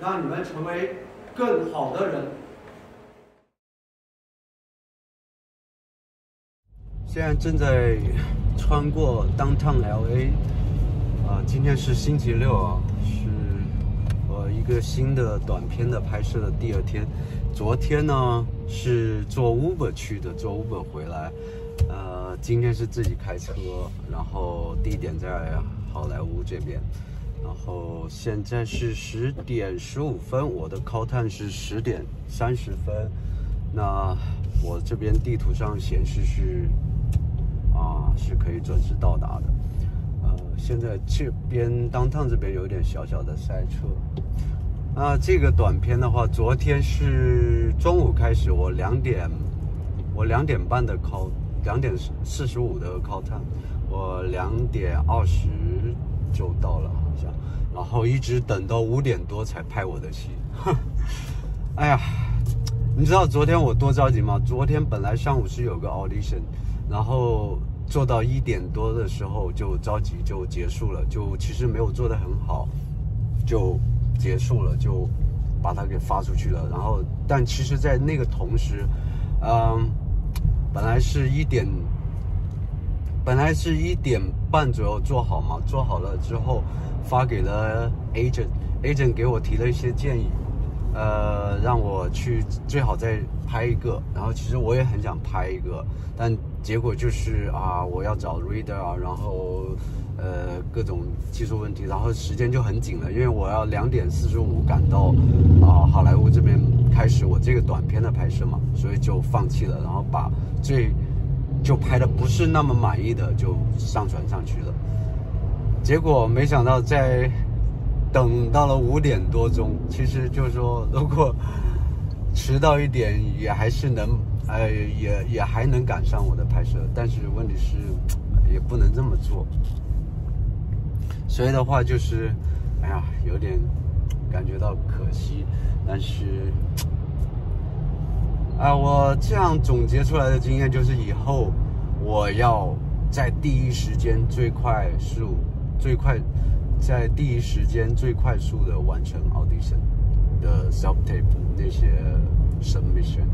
让你们成为更好的人。现在正在穿过 Downtown LA， 今天是星期六啊，是我一个新的短片的拍摄的第2天。昨天呢是坐 Uber 去的，坐 Uber 回来。今天是自己开车，然后地点在好莱坞这边。然后现在是10点15分，我的 call time 是10点30分。那我这边地图上显示是可以准时到达的。现在这边downtown这边有点小小的塞车。这个短片的话，昨天是中午开始，我2点半的 call，2点45的 call time， 我2点20就到了好像，然后一直等到5点多才拍我的戏。哎呀，你知道昨天我多着急吗？昨天本来上午是有个 audition， 然后做到1点多的时候就着急就结束了，就其实没有做得很好，就结束了，就把它给发出去了。然后，但其实，在那个同时，本来是1点半左右做好嘛，做好了之后发给了 agent 给我提了一些建议，让我去最好再拍一个。然后其实我也很想拍一个，但结果就是我要找 reader 然后各种技术问题，然后时间就很紧了，因为我要2点45赶到好莱坞这边开始我这个短片的拍摄嘛，所以就放弃了，然后把就拍的不是那么满意的就上传上去了。结果没想到在等到了5点多钟，其实就是说如果迟到1点也还是能也还能赶上我的拍摄，但是问题是也不能这么做，所以的话就是有点感觉到可惜。但是我这样总结出来的经验就是以后我要在第一时间最快速的完成 audition 的 self tape 那些 submission，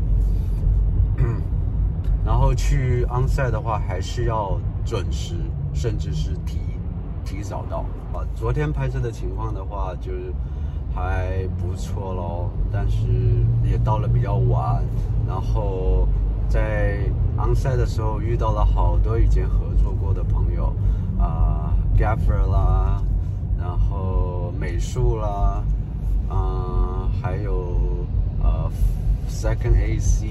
然后去 onsite 的话还是要准时，甚至是提早到。昨天拍摄的情况的话就是还不错咯，但是也到了比较晚，然后在 onsite 的时候遇到了好多以前合作过的朋友，gaffer 啦，然后美术啦，还有second AC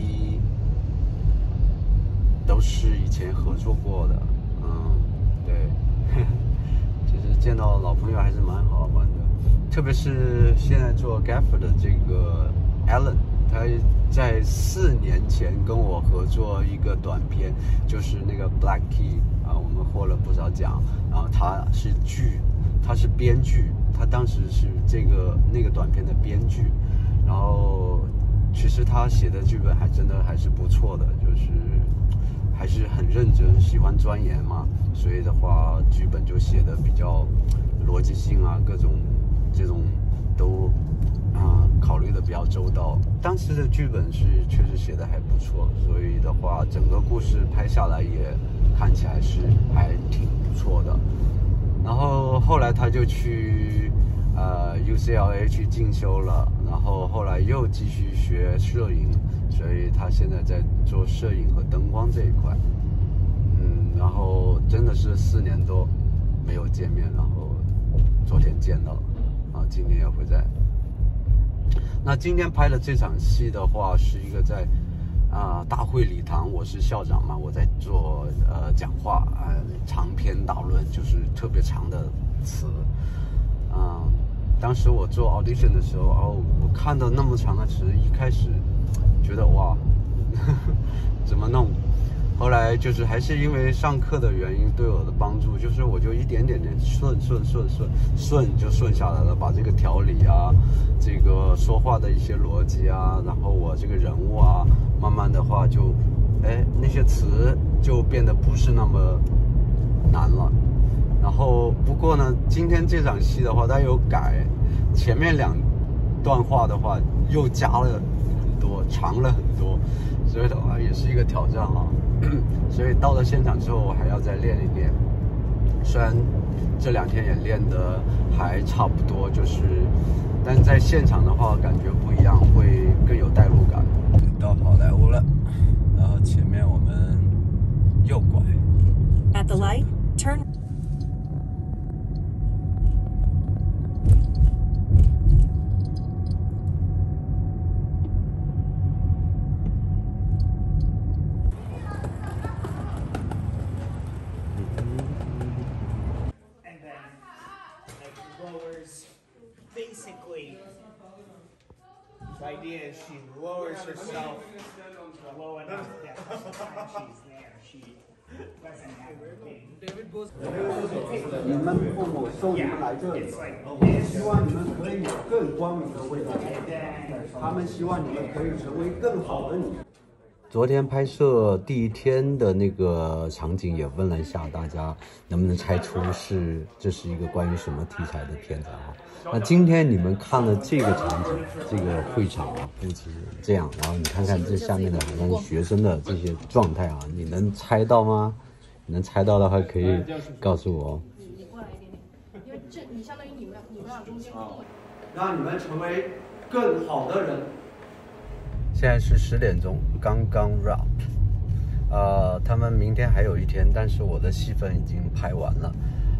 都是以前合作过的。对，就是见到老朋友还是蛮好玩的。特别是现在做 gaffer 的这个 Alan， 他在4年前跟我合作一个短片，就是那个 Black Key 我们获了不少奖。然后他是编剧，他当时是那个短片的编剧。然后其实他写的剧本还是不错的，就是还是很认真，喜欢钻研嘛，所以的话剧本就写的比较逻辑性各种这种都考虑的比较周到。当时的剧本是确实写的还不错，所以的话整个故事拍下来也看起来是还挺不错的。然后后来他就去UCLA 去进修了，然后后来又继续学摄影，所以他现在在做摄影和灯光这一块。然后真的是4年多没有见面，然后昨天见到了，今天也会在。那今天拍的这场戏的话，是一个在大会礼堂，我是校长嘛，我在做讲话，长篇导论，就是特别长的词。当时我做 audition 的时候，我看到那么长的词，一开始觉得哇，怎么弄？后来就是还是因为上课的原因对我的帮助，就是我就一点点顺就顺下来了，把这个条理这个说话的一些逻辑然后我这个人物慢慢的话就那些词就变得不是那么难了。然后不过呢，今天这场戏的话，它有改前面段话的话又加了很多，长了很多，所以的话也是一个挑战啊。所以到了现场之后，我还要再练一练。虽然这2天也练得还差不多，但在现场的话感觉不一样，会更有代入感。到好莱坞了，然后前面我们右拐。 At the light, turn. Basically, the idea is she lowers herself low enough that by the time she's there, she doesn't have her big. 你们父母送你们来这里，希望你们可以有更光明的未来。他们希望你们可以成为更好的你。昨天拍摄第1天的那个场景也问了一下大家，能不能猜出这是一个关于什么题材的片子啊？那今天你们看了这个场景，这个会场啊布置这样，然后你看看这下面的好像是学生的这些状态啊，你能猜到吗？你能猜到的话可以告诉我哦。 你过来一点点，因为你相当于你们俩中间。 让你们成为更好的人。现在是10点钟，刚刚 wrap。他们明天还有1天，但是我的戏份已经拍完了。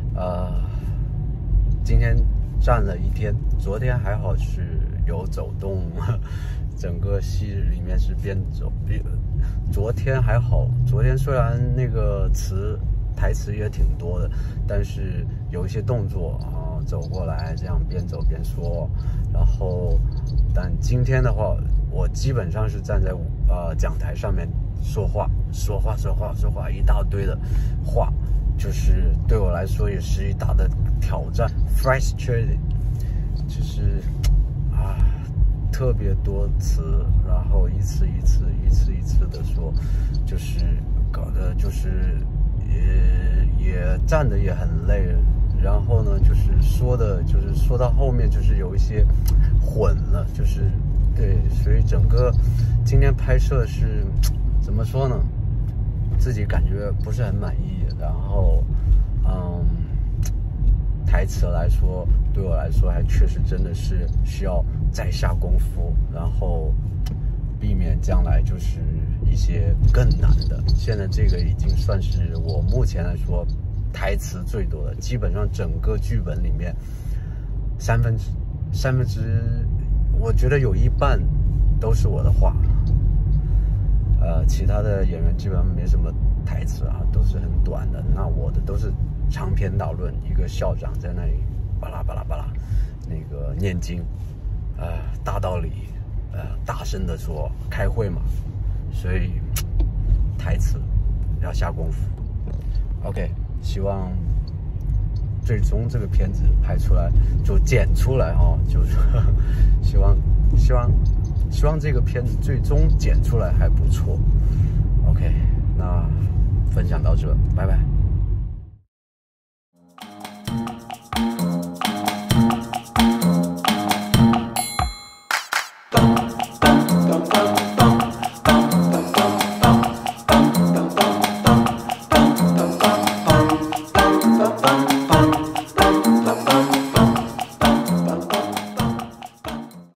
今天站了1天，昨天还好是有走动，整个戏里面是边走边。昨天还好，昨天虽然那个台词也挺多的，但是有一些动作啊，走过来这样边走边说，然后，但今天的话，我基本上是站在讲台上面说话，一大堆的话，就是对我来说也是一大的挑战 ，frustrating， 就是特别多词，然后一次一次的说，就是搞得就是也站的也很累，然后呢就是说到后面就是有一些混了，就是对，所以整个今天拍摄是怎么说呢？自己感觉不是很满意，然后台词来说，对我来说还确实真的是需要再下功夫，然后避免将来就是一些更难的。现在这个已经算是我目前来说台词最多的，基本上整个剧本里面三分之，我觉得有1半都是我的话。其他的演员基本上没什么台词啊，都是很短的。那我的都是长篇大论，一个校长在那里巴拉巴拉巴拉，那个念经，大道理，大声的说，开会嘛，所以台词要下功夫。OK， 希望最终这个片子拍出来就剪出来哦，就是希望这个片子最终剪出来还不错。OK， 那分享到这，拜拜。